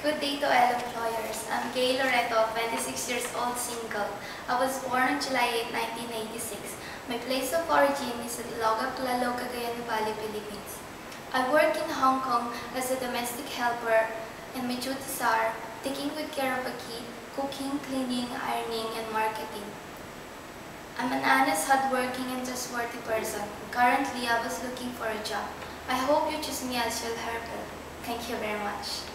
Good day to all employers. I'm Kay Loreto, 26 years old, single. I was born on July 8, 1986. My place of origin is at Ilocos, Cagayan de Valle, Philippines. I work in Hong Kong as a domestic helper, and my duties are taking good care of a kid, cooking, cleaning, ironing, and marketing. I'm an honest, hardworking, and trustworthy person. Currently, I was looking for a job. I hope you choose me as your helper. Thank you very much.